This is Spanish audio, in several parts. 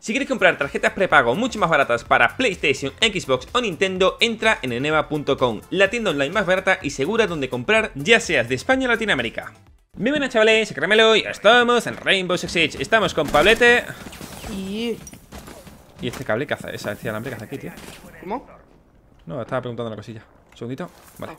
Si quieres comprar tarjetas prepago mucho más baratas para PlayStation, Xbox o Nintendo, entra en eneba.com, la tienda online más barata y segura donde comprar, ya seas de España o Latinoamérica. Muy buenas chavales, soy Caramelo y estamos en Rainbow Six Siege. Estamos con Pablete. ¿Y este cable qué hace? Ese alambre que hace aquí, tío. ¿Cómo? No, estaba preguntando una cosilla. Un segundito. Vale.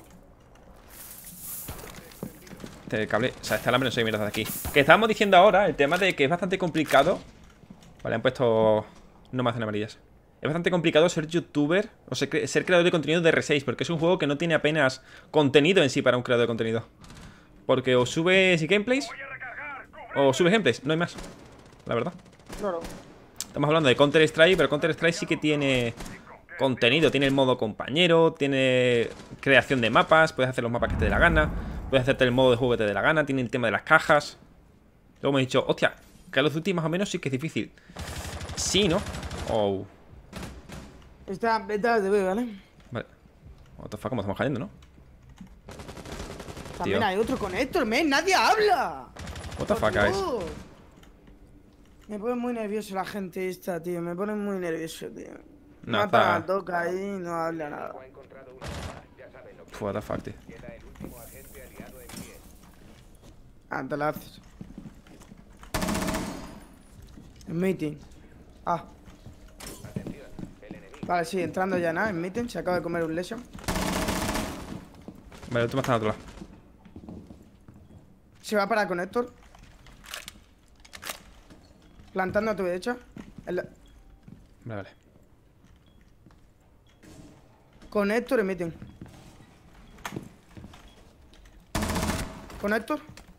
Este cable, o sea, este alambre no sé qué mierda de aquí. Que estábamos diciendo ahora, el tema de que es bastante complicado. Vale, han puesto... No me hacen amarillas. Es bastante complicado ser youtuber o ser creador de contenido de R6, porque es un juego que no tiene apenas contenido en sí para un creador de contenido. Porque o subes gameplays o subes gameplays, no hay más. La verdad. Claro. Estamos hablando de Counter-Strike, pero Counter-Strike sí que tiene contenido. Tiene el modo compañero, tiene creación de mapas, puedes hacer los mapas que te dé la gana, puedes hacerte el modo de juego que te dé la gana, tiene el tema de las cajas. Luego me he dicho, hostia, Call of Duty más o menos sí que es difícil. Sí, ¿no? Oh. Está detrás de B, ¿vale? Vale. What the fuck, como estamos cayendo, ¿no? También Tío. hay otro con Héctor, men. ¡Nadie habla! What the fuck, Por guys. Dios. Me pone muy nervioso la gente esta, tío. Me pone muy nervioso, tío. No, Mata, está... toca ahí, no habla nada. What the fuck, tío. Ah, te la haces. En meeting. Ah. Vale, sí, entrando ya nada, en meeting. Se acaba de comer un lesion. Vale, el último está en otro lado. Se va para con Héctor. Plantando a tu derecha. Vale, vale. Con Héctor en meeting. Con Héctor.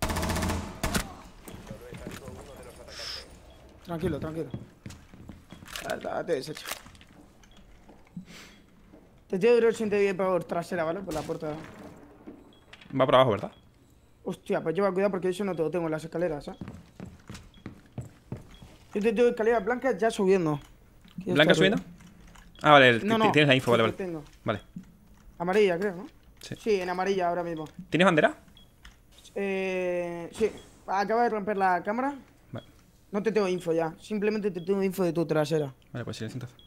Tranquilo, tranquilo. Te deshecho. Te tiro el 80 por trasera, ¿vale? Por la puerta. Va por abajo, ¿verdad? Hostia, pues lleva cuidado porque eso no te lo tengo en las escaleras, ¿eh? Yo te tengo escaleras blancas ya subiendo. ¿Blanca subiendo? Ah, vale, No, tienes la info, vale, vale. Tengo. Vale. Amarilla, creo, ¿no? Sí. Sí, en amarilla ahora mismo. ¿Tienes bandera? Sí. Acaba de romper la cámara. Vale. No te tengo info ya. Simplemente te tengo info de tu trasera. Vale, pues silencio entonces.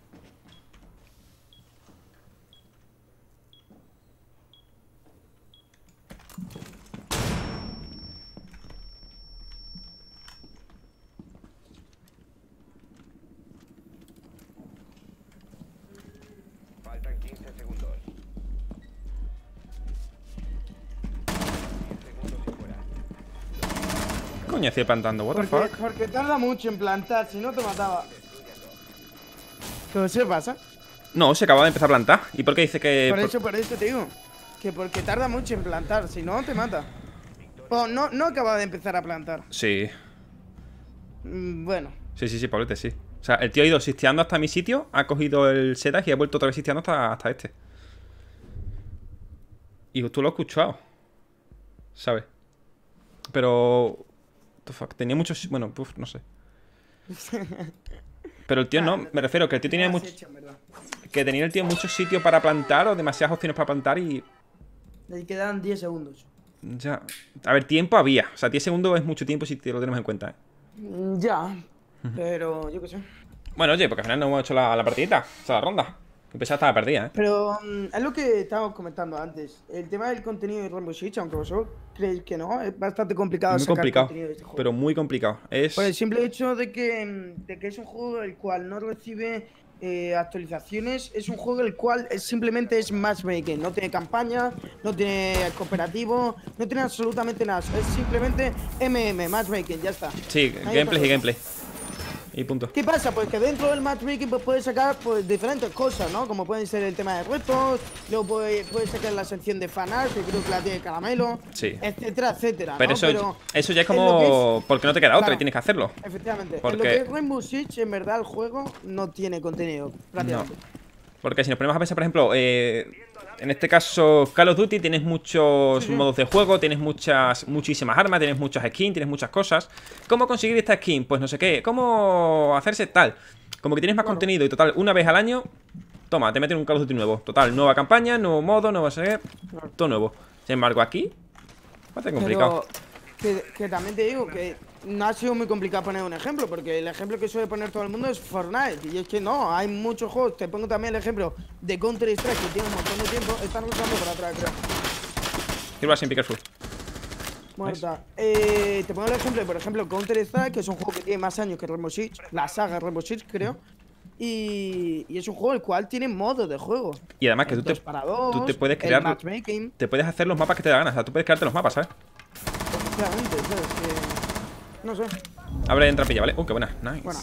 Faltan 15 segundos. 10 segundos y fuera. ¿Qué coño hacía plantando? What the fuck? Porque tarda mucho en plantar, si no te mataba. ¿Qué se pasa? No, se acaba de empezar a plantar. ¿Y por qué dice que...? Por eso te digo. Que porque tarda mucho en plantar, si no te mata. Oh, no acaba de empezar a plantar. Sí. Bueno. Sí, Pablete, sí. O sea, el tío ha ido sisteando hasta mi sitio, ha cogido el setup y ha vuelto otra vez sisteando hasta este. Y tú lo has escuchado, ¿sabes? Pero... what the fuck, tenía muchos... Bueno, no sé. Pero el tío no, me refiero que el tío tenía mucho... Que tenía el tío muchos sitios para plantar o demasiadas opciones para plantar y... Le quedan 10 segundos. Ya... A ver, tiempo había. O sea, 10 segundos es mucho tiempo si te lo tenemos en cuenta, ¿eh? Ya. Pero yo qué sé. Bueno, oye, porque al final no hemos hecho la partidita, o sea, la ronda. Que empezaba estaba perdida, ¿eh? Pero es lo que estábamos comentando antes. El tema del contenido de Rainbow Six, aunque vosotros creéis que no, es bastante complicado Muy sacar complicado, contenido de este juego. pero muy complicado. Es... Por el simple hecho de que es un juego el cual no recibe actualizaciones, es un juego el cual simplemente es matchmaking, no tiene campaña, no tiene cooperativo, no tiene absolutamente nada, es simplemente matchmaking, ya está. Sí, gameplay y gameplay. Y punto. ¿Qué pasa? Pues que dentro del matchmaking pues, puedes sacar pues, diferentes cosas, ¿no? Como pueden ser el tema de retos, luego puedes sacar la sección de fanart, que creo que la tiene Caramelo, Sí. etcétera, etcétera. Pero, ¿no? eso ya es como... porque no te queda otra Claro. y tienes que hacerlo. Efectivamente. Porque... En lo que es Rainbow Six, en verdad, el juego no tiene contenido, prácticamente. No. Porque si nos ponemos a pensar, por ejemplo, en este caso Call of Duty, tienes muchos modos de juego, tienes muchísimas armas, tienes muchas skins, tienes muchas cosas. ¿Cómo conseguir esta skin? Pues no sé qué. ¿Cómo hacerse tal? Como que tienes más contenido y total, una vez al año, toma, te meten un Call of Duty nuevo. Total, nueva campaña, nuevo modo, nuevo sé, todo nuevo. Sin embargo, aquí, bastante complicado. Pero que también te digo que no ha sido muy complicado poner un ejemplo, porque el ejemplo que suele poner todo el mundo es Fortnite. Y es que no, hay muchos juegos. Te pongo también el ejemplo de Counter-Strike, que tiene un montón de tiempo. Están usando por atrás, creo. Sirva sin picar full. Muerta. Te pongo el ejemplo de, por ejemplo, Counter-Strike, que es un juego que tiene más años que Rainbow Six, la saga Rainbow Six, creo. Y es un juego el cual tiene modo de juego. Y además que tú te puedes crear. Matchmaking. Te puedes hacer los mapas que te da ganas. O sea, tú puedes crearte los mapas, ¿sabes? Efectivamente, ¿sabes? Que... no sé. Abre en trampilla, ¿vale? Qué buena. Nice. Bueno.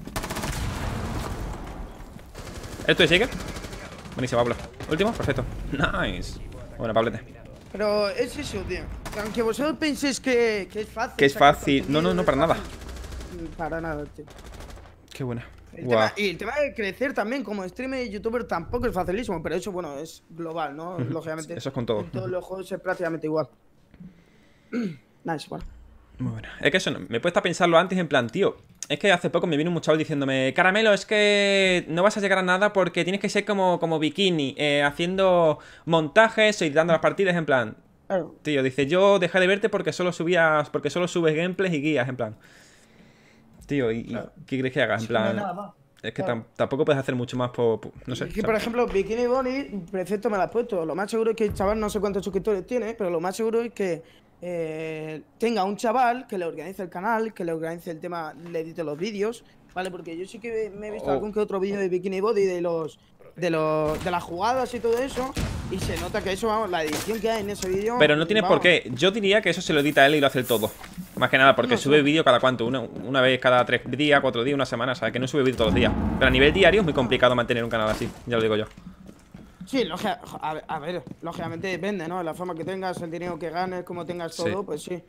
¿Esto es Jaeger? Buenísimo, Pablo. Último, perfecto. Nice. Bueno, Pablete. Pero es eso, tío. Aunque vosotros penséis que es fácil. Que es fácil. No, para nada. Para nada, tío. Qué buena. Y el tema de crecer también como streamer y youtuber tampoco es facilísimo, pero eso, bueno, es global, ¿no? Lógicamente. Eso es con todo. En todos los juegos es prácticamente igual. Nice, bueno. Muy buena. Es que eso me he puesto a pensarlo antes en plan, tío. Es que hace poco me vino un chaval diciéndome: Caramelo, es que no vas a llegar a nada porque tienes que ser como Bikini, haciendo montajes, editando las partidas, en plan. Claro. Tío, dice, yo dejé de verte porque solo subes gameplays y guías, en plan. Tío, Claro. ¿qué crees que hagas? En No hay plan, nada más. es que Claro. tampoco puedes hacer mucho más no sé. Es que, por ejemplo, Bikini Bonnie, perfecto, me la has puesto. Lo más seguro es que el chaval, no sé cuántos suscriptores tiene, pero lo más seguro es que tenga un chaval que le organice el canal, que le organice el tema, le edite los vídeos, ¿vale? Porque yo sí que me he visto algún que otro vídeo de Bikini Body de las jugadas y todo eso, y se nota que eso, vamos, la edición que hay en ese vídeo. Pero no tiene vamos, por qué. Yo diría que eso se lo edita él y lo hace él todo. Más que nada porque No, sube sí. vídeo cada cuánto, una vez cada 3 días, 4 días, una semana, ¿sabes? Que no sube vídeo todos los días. Pero a nivel diario es muy complicado mantener un canal así, ya lo digo yo. Sí, a ver, lógicamente depende, ¿no? La fama que tengas, el dinero que ganes, como tengas Sí. todo, pues sí.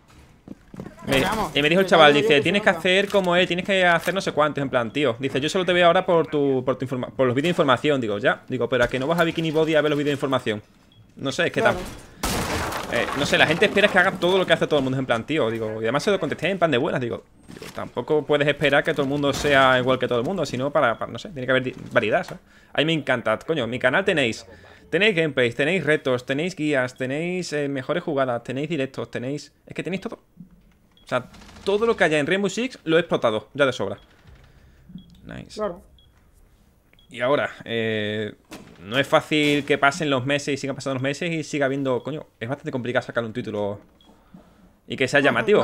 Y me dijo el chaval, dice, tienes que hacer como él, tienes que hacer no sé cuántos, en plan, tío. Dice, yo solo te veo ahora por los vídeos de información. Digo, ya. Digo, pero a que no vas a Bikini Body a ver los vídeos de información. No sé, es que Claro. no sé, la gente espera que haga todo lo que hace todo el mundo, en plan, tío. Digo, y además se lo contesté en plan de buenas. Digo, tampoco puedes esperar que todo el mundo sea igual que todo el mundo, sino para no sé, tiene que haber variedad, ¿sabes? A mí me encanta, coño, mi canal tenéis gameplays, tenéis retos, tenéis guías, tenéis mejores jugadas, tenéis directos, es que tenéis todo. O sea, todo lo que haya en Rainbow Six lo he explotado, ya de sobra. Nice. Claro. Y ahora, no es fácil que pasen los meses y sigan pasando los meses y siga habiendo, coño, es bastante complicado sacar un título y que sea llamativo.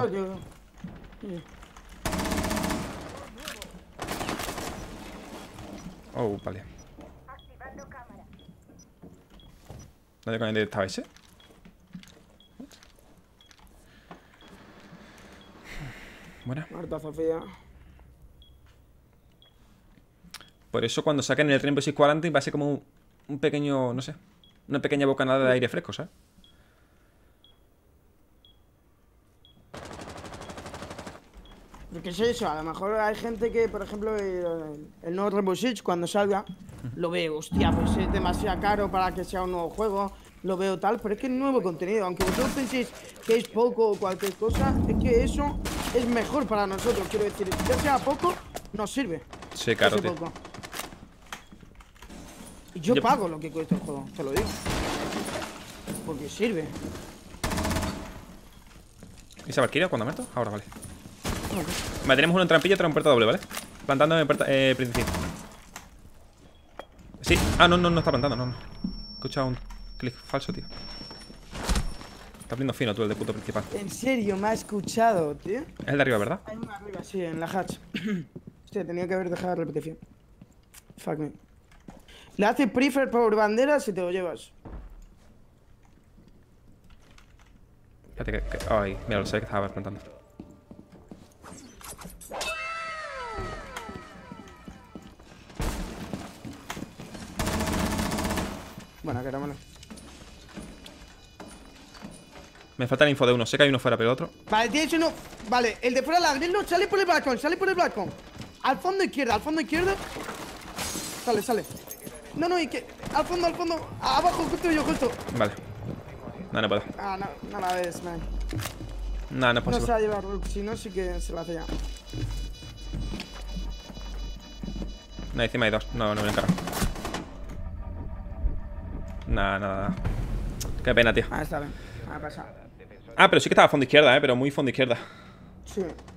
Oh, vale. ¿Dónde con el estaba ese? Buena. Marta Sofía. Por eso cuando saquen el Rainbow Six Quarantine va a ser como un pequeño, no sé, una pequeña bocanada de aire fresco, ¿sabes? Porque es eso, a lo mejor hay gente que, por ejemplo, el nuevo Rainbow Six, cuando salga, lo ve, hostia, pues es demasiado caro para que sea un nuevo juego, lo veo tal, pero es que es nuevo contenido. Aunque vosotros penséis que es poco o cualquier cosa, es que eso es mejor para nosotros, quiero decir, que sea poco, nos sirve. Sí, claro, Ese tío. poco. Y yo pago lo que cuesta el juego, te lo digo. Porque sirve. ¿Y esa Valkyria cuándo ha muerto? Ahora, vale. Vale, tenemos uno en trampilla y otro en puerta doble, ¿vale? Plantando en puerta, principio. Sí. Ah, no está plantando, no. He escuchado un clic falso, tío. Está abriendo fino tú, el de puto principal. En serio, me ha escuchado, tío. Es el de arriba, ¿verdad? Hay uno arriba, sí, en la hatch. Hostia, tenía que haber dejado la repetición. Fuck me. Le hace prefer por bandera si te lo llevas. Fíjate ay, mira, lo sé que estaba plantando. Bueno, caramelo. Me falta la info de uno. Sé que hay uno fuera, pero otro. Vale, tienes uno. Vale, el de fuera de la grill no, sale por el balcón, sale por el balcón. Al fondo izquierda, al fondo izquierda. Sale. No, y que. Al fondo. Abajo, justo yo, justo. Vale. No puedo. Ah, no la ves, man. No es No posible. se va a llevar Rook, si no, sí que se la hace ya. No, encima hay dos. No me encargo. Nada. Qué pena, tío. Ah, está bien. Ha pasado. Ah, pero sí que estaba a fondo izquierda, pero muy fondo izquierda. Sí.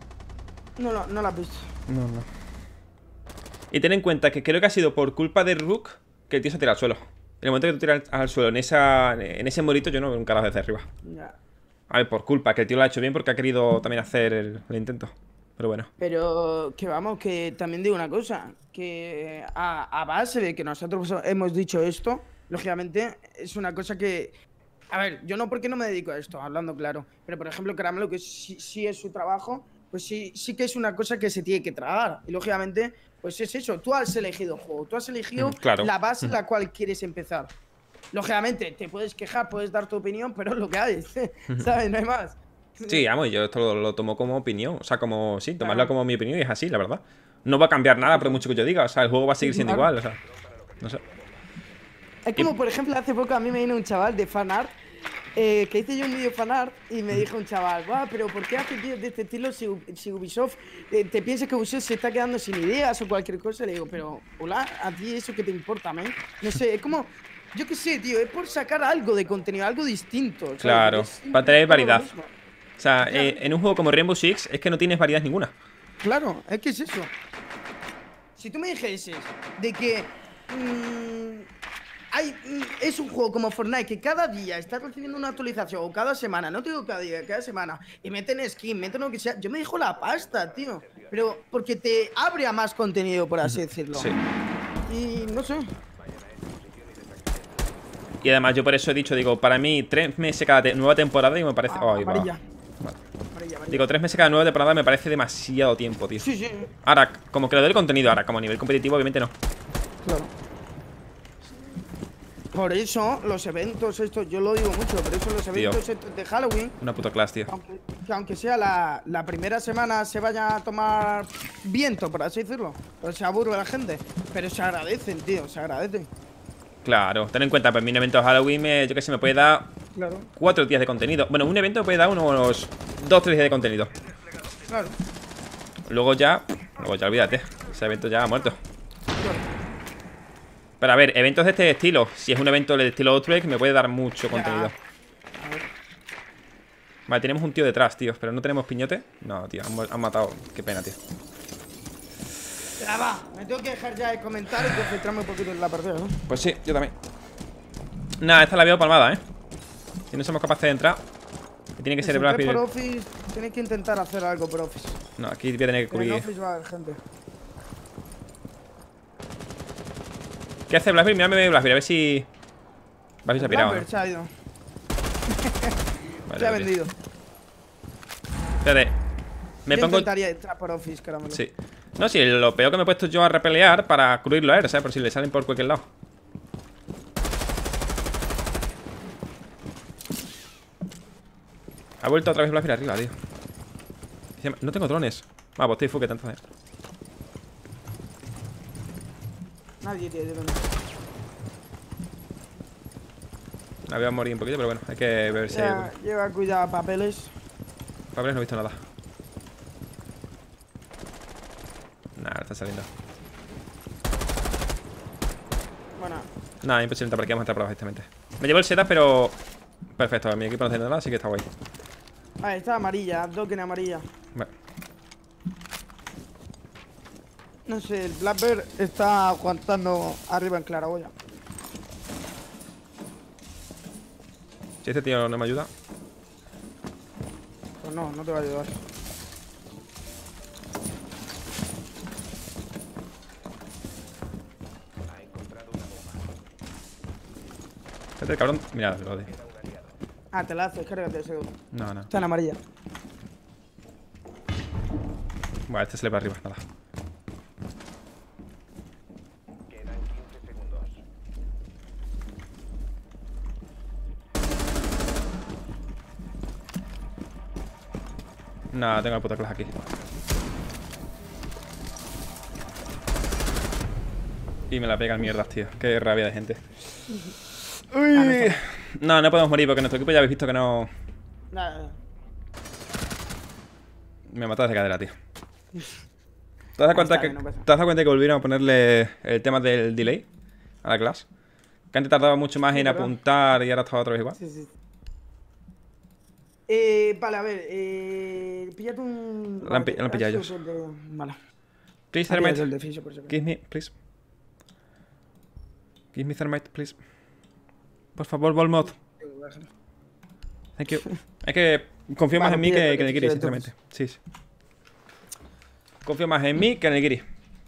No lo has visto. No, no. Y ten en cuenta que creo que ha sido por culpa de Rook que el tío se tira al suelo. En el momento que tú tiras al suelo, en ese morito, yo no veo un carajo desde arriba. Ya. A ver, por culpa, que el tío lo ha hecho bien porque ha querido también hacer el intento. Pero bueno. Pero que vamos, que también digo una cosa, que a base de que nosotros hemos dicho esto, lógicamente es una cosa que... A ver, yo no porque no me dedico a esto, hablando claro, pero por ejemplo Caramelo, que sí es su trabajo, pues sí que es una cosa que se tiene que tragar. Y lógicamente, pues es eso, tú has elegido el juego, tú has elegido Claro. la base en la cual quieres empezar. Lógicamente, te puedes quejar, puedes dar tu opinión, pero es lo que hay, ¿sabes? No hay más. Sí, amo, yo esto lo tomo como opinión. O sea, como, sí, tomarlo Claro. como mi opinión y es así, la verdad. No va a cambiar nada por mucho que yo diga. O sea, el juego va a seguir siendo Claro. igual, o sea. No sé. Es como, por ejemplo, hace poco a mí me vino un chaval de fanart, que hice yo un vídeo fanart y me dijo un chaval, guau, pero ¿por qué hace vídeos de este estilo si Ubisoft te piensas que Ubisoft se está quedando sin ideas o cualquier cosa? Le digo, pero, hola, ¿a ti eso qué te importa, man? No sé, es como, yo qué sé, tío, es por sacar algo de contenido, algo distinto, ¿sabes? Claro, Porque es para tener todo lo variedad. mismo. O sea, en un juego como Rainbow Six es que no tienes variedad ninguna. Claro, es que es eso. Si tú me dijeses de que es un juego como Fortnite que cada día está recibiendo una actualización, o cada semana, no te digo cada día, cada semana, y meten skin, meten lo que sea, yo me dejo la pasta, tío. Pero porque te abre a más contenido, por así decirlo. Sí. Y no sé. Y además yo por eso he dicho, digo, para mí 3 meses cada nueva temporada y me parece... Ay, va. Amarilla. Vale. Amarilla. Digo, 3 meses cada nueva temporada me parece demasiado tiempo, tío. Sí, sí, Ahora, como creador de contenido, ahora, como a nivel competitivo, obviamente no. claro. Por eso los eventos estos, yo lo digo mucho, por eso los eventos estos de Halloween, Una puta clase, tío. que aunque sea la primera semana se vaya a tomar viento, por así decirlo, pues se aburre la gente, pero se agradecen, tío, se agradecen. Claro, ten en cuenta, pues mi evento de Halloween, yo que sé, me puede dar Claro, 4 días de contenido. Bueno, un evento me puede dar unos 2-3 días de contenido. claro, Luego ya olvídate. Ese evento ya ha muerto. claro. Pero a ver, eventos de este estilo. Si es un evento del estilo Outbreak, me puede dar mucho Ya. contenido. A ver. Vale, tenemos un tío detrás, tío. Pero no tenemos piñote. No, tío, han matado. Qué pena, tío. Ya va, me tengo que dejar ya de comentar y concentrarme un poquito en la partida, ¿no? Pues sí, yo también. Nada, esta la veo palmada, ¿eh? Si no somos capaces de entrar. Tiene que ser Si Black entráis por Bear. Office, tenéis que intentar hacer algo por Office. No, aquí voy a tener que Pero en cubrir. Office va a haber gente. ¿Qué hace Blackbeard? Mírame Blackbeard, a ver si... Blackbeard se ha pirado, ¿no? Blackbird se ha ido. Vale, Se ha ok. vendido. Espérate. Me Yo pongo... intentaría entrar por Office, caramelo. Sí. No, sí, lo peor que me he puesto yo a repelear para cubrirlo a él, ¿sabes? Por si le salen por cualquier lado. Ha vuelto otra vez Blackbeard arriba, tío. Dice, no tengo drones. Ah, pues estoy fuque tanto, Nadie tiene drones. La voy a morir un poquito, pero bueno, hay que ver si hay... Lleva cuidado, papeles. Papeles no he visto nada. Nah, no está saliendo. Bueno, Nada, imposible entrar por aquí, vamos a entrar por abajo directamente. Me llevo el setup, pero... Perfecto, mi equipo no tiene nada, así que está guay. ahí está amarilla, Dokken amarilla. Vale. No sé, el Blackbird está aguantando arriba en claraboya. Si este tío no me ayuda... Pues no, no te va a ayudar. Ha encontrado una bomba. Este cabrón... Mira, lo de... Ah, te la haces, cárgate ese. No, no. Está en amarilla. Vale, este se le va arriba, nada. Quedan 15 segundos. Nada, tengo la puta clase aquí. Y me la pegan mierdas, tío. Qué rabia de gente. Uy. No, no podemos morir porque nuestro equipo ya habéis visto que no... Nada. Me matas de cadera, tío. ¿Te has dado cuenta está que, bien, no pasa. ¿te has dado cuenta que volvieron a ponerle el tema del delay a la clase? Que antes tardaba mucho más Sí, en ¿verdad? apuntar y ahora estaba otra vez igual. Sí, sí. Vale, a ver, píllate un... La han pillado ellos. Vale. Please, Ah, píllate thermite. el de Fisio, por si acaso. Give me, please. Give me thermite, please. Por favor, Volmod. Thank you. Es que confío más Vale, en mí píllate que en el el Giri, Fisio, sinceramente. Sí, sí. Confío más en mí que en el Giri.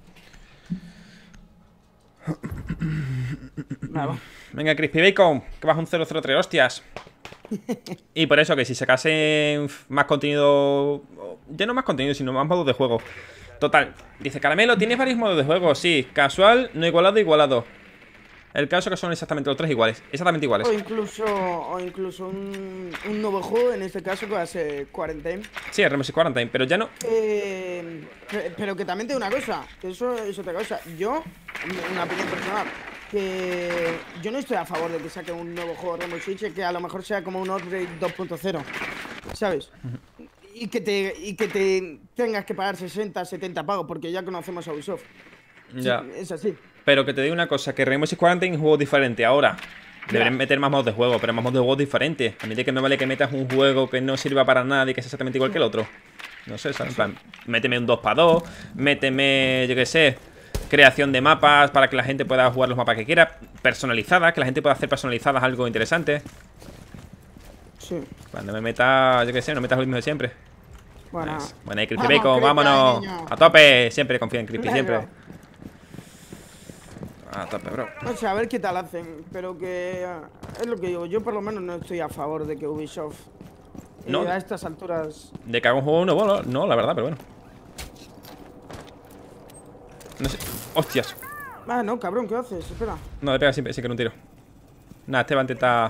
Vale, va. Venga, Crispy Bacon, que vas un 003, hostias. Y por eso que si sacase más contenido, ya no más contenido, sino más modos de juego. Total, dice Caramelo, ¿tienes varios modos de juego? Sí, casual, no igualado, igualado. El caso que son exactamente los tres iguales, exactamente iguales. O incluso un nuevo juego, en este caso que va a ser Quarantine. Sí, RMC Quarantine, pero ya no. Pero que también te digo una cosa, que eso es otra cosa. Yo, una opinión personal, que yo no estoy a favor de que saque un nuevo juego Rainbow Six, que a lo mejor sea como un upgrade 2.0, ¿sabes? Y que te tengas que pagar 60, 70 pagos, porque ya conocemos a Ubisoft. Ya. Sí, es así. Pero que te digo una cosa, que Rainbow Six Quarantine es un juego diferente ahora. Deberían meter más modos de juego, pero más modos de juego diferentes. A mí de que me vale que metas un juego que no sirva para nada y que sea exactamente igual que el otro. No sé, ¿sabes? En plan, méteme un 2x2, méteme, yo qué sé, creación de mapas para que la gente pueda jugar los mapas que quiera, personalizadas, que la gente pueda hacer personalizadas algo interesante. Sí. Cuando me metas, yo qué sé, no metas lo mismo de siempre. Bueno. Nice. Bueno, ahí Crispy Vamos, Bacon, Crispy, vámonos. niño. A tope, siempre confía en Crispy, Venga. siempre. A tope, bro. No sé, a ver qué tal hacen, pero que es lo que digo, yo por lo menos no estoy a favor de que Ubisoft No. a estas alturas... De que haga un juego nuevo, no, la verdad, pero bueno. No sé. Hostias. Ah, no, cabrón, ¿qué haces? Espera. No, le pega sin querer un tiro. Nada, este va a intentar.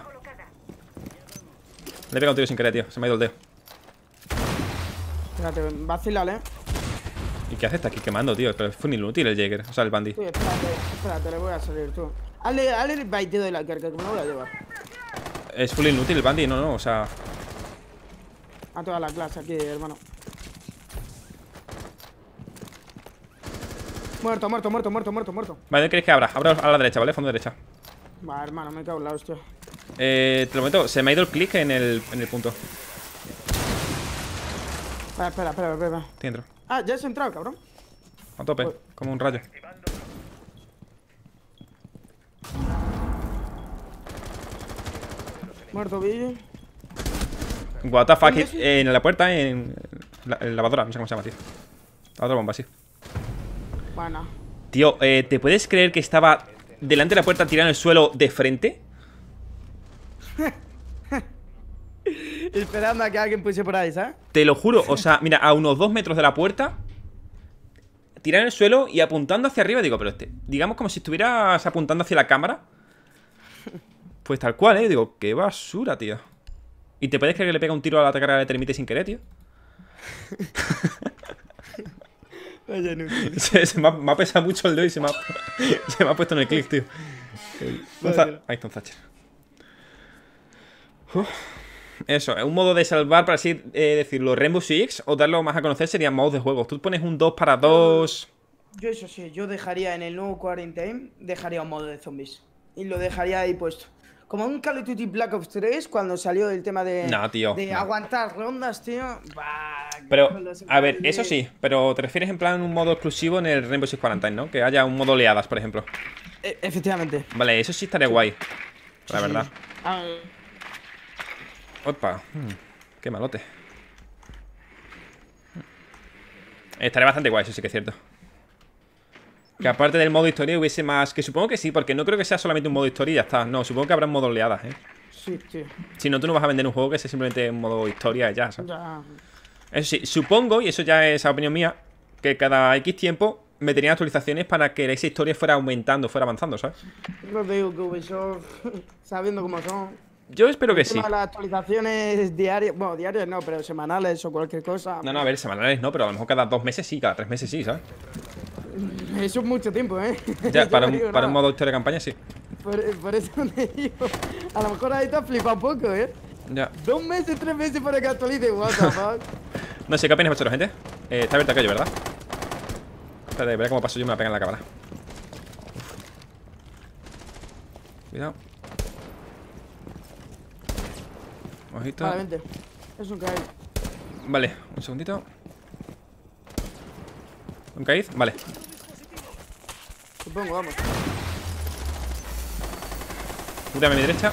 Le pega un tiro sin querer, tío. Se me ha ido el dedo. Espérate, vacílale. ¿Y qué hace? Está aquí quemando, tío. Pero fue un inútil el Jäger. O sea, el Bandy. Sí, espérate, le voy a salir tú. Hazle el baiteo de la carga, que me lo voy a llevar. Es full inútil el Bandy, no, o sea. A toda la clase aquí, hermano. Muerto. Vale, ¿dónde queréis que abra? Abra a la derecha, ¿vale? Fondo derecha. Va, hermano, me cago en la hostia. Te lo meto. Se me ha ido el clic en el punto. Espera. Estoy dentro. Ah, ya has entrado, cabrón. A tope. Como un rayo. Muerto, Billy. What the fuck. ¿Dónde es? En la puerta, en la lavadora. No sé cómo se llama, tío. La otra bomba, sí. Bueno. Tío, ¿te puedes creer que estaba delante de la puerta tirado en el suelo de frente? Esperando a que alguien puse por ahí, ¿sabes? Te lo juro, o sea, mira, a unos 2 metros de la puerta, tirado en el suelo y apuntando hacia arriba. Digo, pero digamos como si estuvieras apuntando hacia la cámara. Pues tal cual, digo, qué basura, tío. ¿Y te puedes creer que le pega un tiro a la carga de termite sin querer, tío? Oye, no. Me ha pesado mucho el dedo y se me ha puesto en el clic, tío. Vale. Ahí está un Thatcher. Eso, un modo de salvar, para así decirlo, Rainbow Six, o darlo más a conocer serían modos de juego. Tú pones un 2 para 2. Yo eso sí, yo dejaría en el nuevo Quarantine, dejaría un modo de zombies. Y lo dejaría ahí puesto. Como un Call of Duty Black Ops 3, cuando salió el tema de, No, tío, de no. aguantar rondas, tío. Bah, Pero, con los a ver, de- eso sí, pero te refieres en plan un modo exclusivo en el Rainbow Six Quarantine, ¿no? Que haya un modo oleadas, por ejemplo. Efectivamente. Vale, eso sí estaría guay, la Sí. verdad. Ah, Opa, qué malote. Estaría bastante guay, eso sí que es cierto. Que aparte del modo historia hubiese más... Que supongo que sí, porque no creo que sea solamente un modo historia y ya está. No, supongo que habrá un modo oleadas, sí, tío. Si no, tú no vas a vender un juego que sea simplemente un modo historia y ya, ¿sabes? Ya. Eso sí, supongo, y eso ya es opinión mía, que cada X tiempo meterían actualizaciones para que esa historia fuera aumentando, fuera avanzando, ¿sabes? No te digo que Ubisoft, sabiendo cómo son. Yo espero que El sí. tema de las actualizaciones diarias, bueno, diarias no, pero semanales o cualquier cosa. No, a ver, semanales no, pero a lo mejor cada 2 meses sí, cada 3 meses sí, ¿sabes? Eso es mucho tiempo, ¿eh? Ya, Yo para no digo un nada. modo historia de campaña sí. Por eso te digo. A lo mejor ahí te has flipado un poco, ¿eh? Ya. 2 meses, 3 meses para que actualice, what the fuck. No sé, ¿qué opinas vosotros, gente? Está abierto aquello, ¿verdad? Espérate, veré cómo paso yo, me la pega en la cámara. Cuidado. Ojito. Vale, vente. Es un caído. Vale, un segundito. ¿Un caíz? Vale. Supongo, vamos. Cúrame a mi derecha.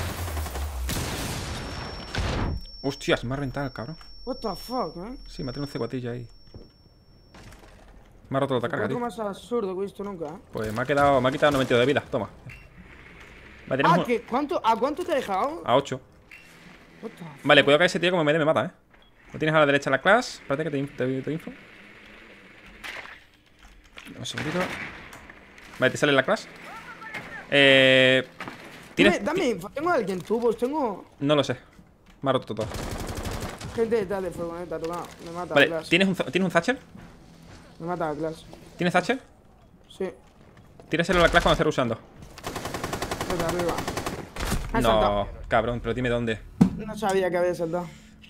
Hostias, me ha reventado el cabrón. What the fuck, Sí, me ha tenido un ceguatillo ahí. Me ha roto la carga, Algo tío. más absurdo que he visto nunca, Pues me ha quitado 92 de vida. Toma. Vale, tenemos ¿qué? ¿A cuánto te ha dejado? a 8. What the fuck? Vale, cuidado que ese tío como me dé me mata, Lo tienes a la derecha en la clase. Espérate que te info. Un segundito. Vale, te sale la clase. ¿Tienes? Dame info, tengo a alguien tubos, tengo No lo sé. Me ha roto todo. gente detrás de furgoneta, tocado. Me mata la Vale, clase. ¿tienes un Thatcher? Me mata la clase. ¿Tienes Thatcher? Sí, Tíraselo a la clase cuando estés usando. desde arriba. Ha No, saltado. cabrón, pero dime dónde. No sabía que había saltado.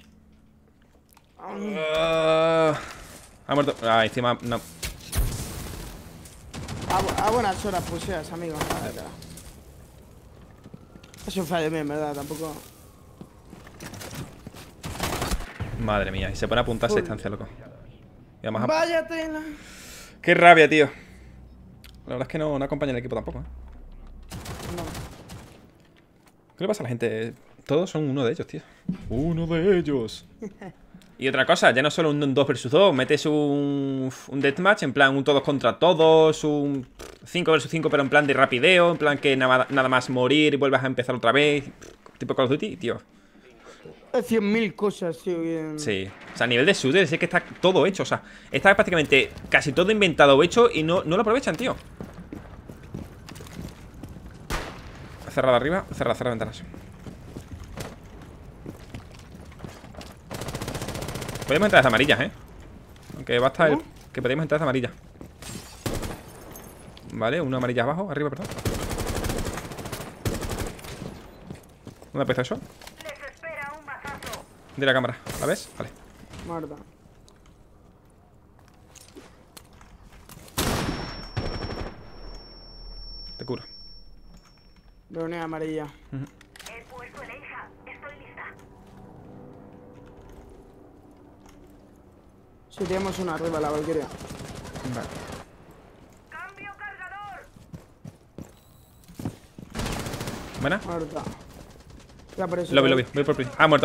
Ha muerto. Ah, encima. No. A buenas horas puseas, amigo. Es un fallo mío, en verdad, tampoco. Madre mía, y se pone a apuntar a esa distancia, loco. Y además Vaya tela. Qué rabia, tío. La verdad es que no acompaña el equipo tampoco, No. ¿Qué le pasa a la gente? Todos son uno de ellos, tío. Uno de ellos. Y otra cosa, ya no solo un 2 versus 2. Metes un deathmatch, en plan un todos contra todos. Un 5 versus 5, pero en plan de rapideo. En plan que nada más morir y vuelvas a empezar otra vez. Tipo Call of Duty, tío. Hay 100.000 cosas, tío. Bien. Sí. O sea, a nivel de shooters es que está todo hecho. O sea, está prácticamente casi todo inventado o hecho y no lo aprovechan, tío. Cerrada arriba, cerrada ventanas. Podemos entrar desde amarillas, Aunque va a estar ¿Cómo? que podemos entrar desde amarillas. Vale, una amarilla abajo, arriba, perdón. ¿Dónde ha empezado eso? De la cámara, ¿la ves? Vale. Muerta. Te curo. Reunión amarilla. He puesto el Eija. Estoy lista. Si tenemos una arriba, la Valkyria. Vale. ¡Cambio cargador! Buena. Muerta. Ya por eso. Lobby. Voy por pri. Ah, muerto.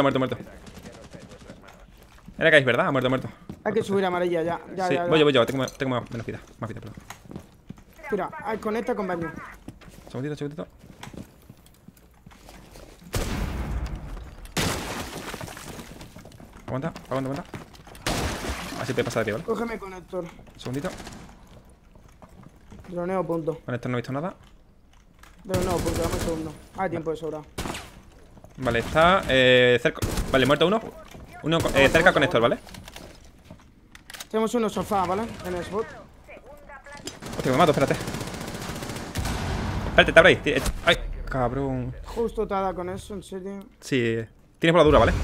Era que es verdad, ha muerto. Hay que subir amarilla ya. Sí, Ya. voy yo. Tengo menos vida. Más vida, perdón. Tira, conecta con baño. Segundito. Aguanta. Así te pasa de pie, ¿vale? Cógeme conector. Segundito. Droneo punto. Con esto no he visto nada. Droneo punto, dame un segundo. Hay tiempo de sobra. Vale, está cerca. Vale, muerto uno. Uno cerca conector, ¿vale? Tenemos unos sofá, ¿vale? En el spot. Hostia, me mato, espérate. Espérate, te abro ahí. Ay, cabrón. Justo te ha dado con eso, en serio. Sí, tienes voladura, ¿vale?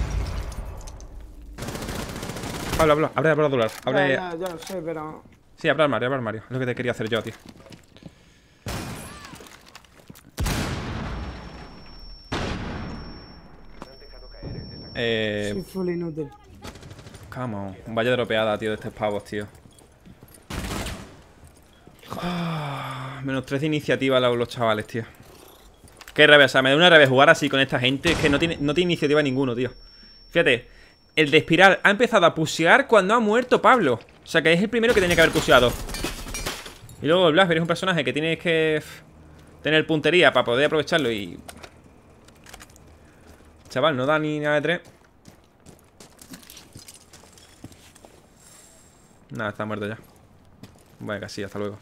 Habla, abre la voladura. Abre. Ya lo sé, pero. Sí, abre armario. Es lo que te quería hacer yo, tío. Soy full inútil. Come on. Vaya dropeada, tío, de estos pavos, tío. Menos 3 de iniciativa los chavales, tío. Qué rabia, o sea, me da una rabia jugar así con esta gente. Es que no tiene iniciativa ninguno, tío. Fíjate, el de Espiral ha empezado a pushear cuando ha muerto Pablo. O sea, que es el primero que tenía que haber pusheado. Y luego el Blasper es un personaje que tienes que tener puntería para poder aprovecharlo y... Chaval, no da ni nada de 3. Nada, está muerto ya. Vaya, casi, hasta luego.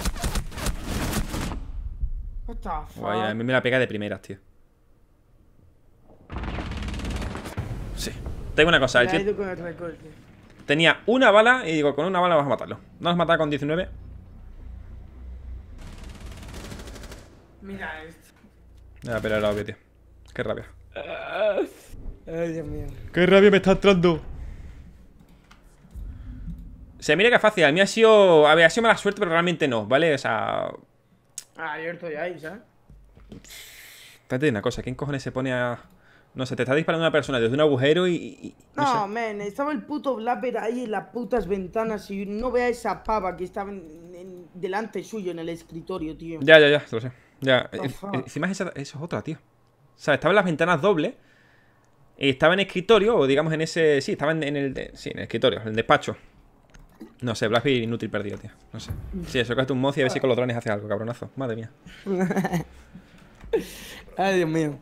What the fuck? Vaya, a mí me la pega de primeras, tío. Sí. Tengo una cosa, Me ha ido con el recorte. tenía una bala y digo, con una bala vas a matarlo. No has matado con 19. Mira esto. Ya, pero era obvio, tío. Qué rabia. Ay, Dios mío. Qué rabia me está entrando. Se mira que es fácil. A mí había sido mala suerte, pero realmente no, ¿vale? O sea... Ah, yo estoy ahí, ¿sabes? Espérate una cosa. ¿Quién cojones se pone a No sé, te está disparando una persona desde un agujero y no No, sé. men, estaba el puto Blapper ahí en las putas ventanas y no vea esa pava que estaba delante suyo en el escritorio, tío. Ya, lo sé. Ya. Ajá. Encima eso es otra, tío. O sea, estaba en las ventanas dobles. Y estaba en escritorio, o digamos en ese... Sí, estaba en el... Sí, en el escritorio, en el despacho. No sé, Blackbeard inútil perdido, tío. No sé. Sí, eso que un mozo y a ver si con los drones hace algo, cabronazo. Madre mía. Ay, Dios mío.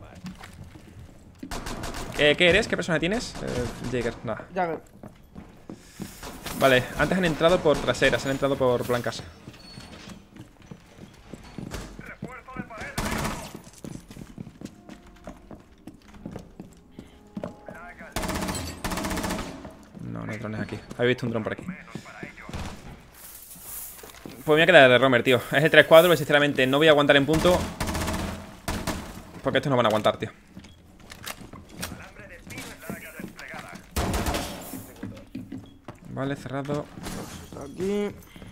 ¿Qué eres? ¿Qué persona tienes? Jaeger, nada. Ya, Vale, antes han entrado por traseras, han entrado por blancas. No, no hay drones aquí. Había visto un dron por aquí. Pues me voy a quedar de Romer, tío. Es el 3-4, pero sinceramente no voy a aguantar en punto. Porque estos no van a aguantar, tío. Vale, cerrado. aquí.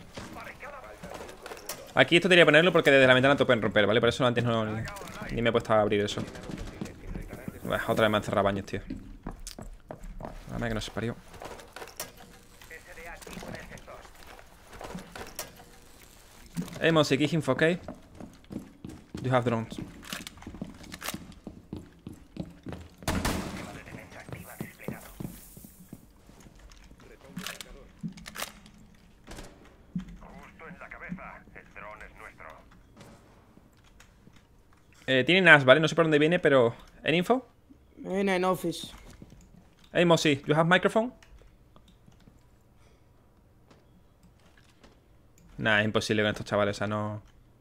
Aquí esto debería ponerlo porque desde la ventana te pueden romper, ¿vale? Por eso antes no ni me he puesto a abrir eso. Otra vez me han cerrado baños, tío. Dame que no se parió. Hey, Mosi, give info, okay? You have drones. Justo en la cabeza. El dron es nuestro. Tienen as, ¿vale? No sé por dónde viene, pero... ¿En info? En office. Hey, Mosi, you have microphone? Nah, es imposible con estos chavales, o sea, no...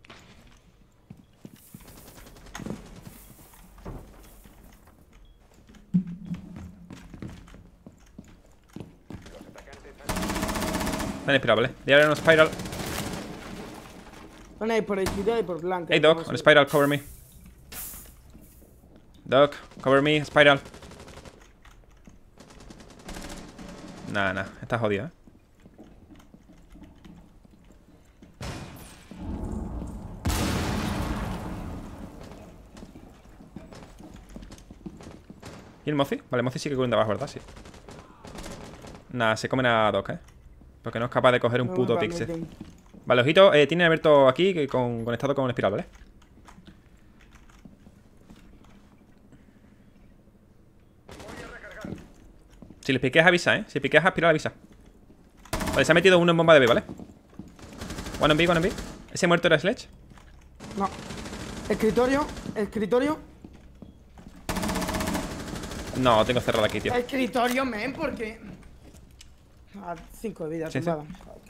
Están inspirados, ¿vale? They are on spiral. Van a ir por equidad y por blanca. Hey, Doc, on spiral, cover me. Doc, cover me, spiral. Nah, está jodida, ¿Y el Mozi? Vale, Mozi sí que cuenta abajo, ¿verdad? Sí. Nah, se comen a Doc, porque no es capaz de coger un puto pixel. Vale, ojito, tienen abierto aquí conectado con un espiral, ¿vale? Si les piqueas avisa, Si piqueas a espiral avisa. Vale, se ha metido uno en bomba de B, ¿vale? One on B. ¿Ese muerto era Sledge? No. Escritorio. No, tengo cerrado aquí, tío. Escritorio, men, porque. A 5 de vida, Sí, sí. tumbada.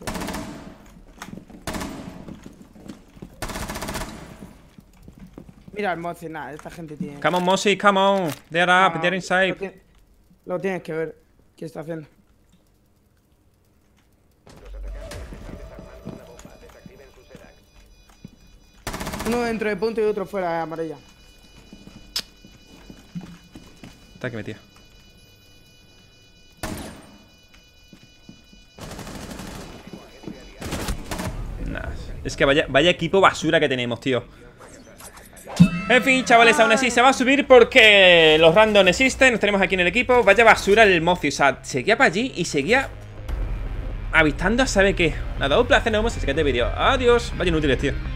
Mira el Mozi, nada, esta gente tiene. Come on, Mosi, come on. They're up, they're inside. Lo tienes que ver. ¿Qué está haciendo? Uno dentro de punto y otro fuera, amarilla. Está aquí metido. Nah, es que vaya equipo basura que tenemos, tío. En fin, chavales, aún así se va a subir porque los random existen. Nos tenemos aquí en el equipo. Vaya basura el Mozi. O sea, seguía para allí y seguía avistando a sabe qué. Nada, un placer, nos vemos en el siguiente vídeo. Adiós. Vaya inútiles, tío.